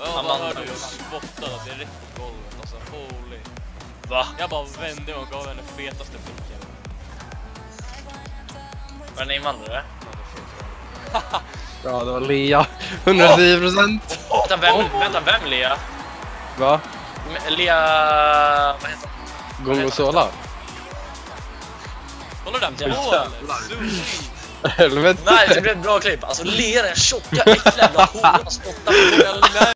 Jag bara hörde jag spottade direkt på golvet. Alltså, holy. Va? Jag bara vände och gav henne fetaste blicken. Var det en invandrare? Ja, det var Lea. 110%. Vänta, vem Lea? Va? Lea... Vad heter hon? Gongosola? Kolla den på Jävlar. eller? Helvete. Nej, det blev ett bra klipp. Alltså Lea, den tjocka, äckliga jävla horan spottar på golvet.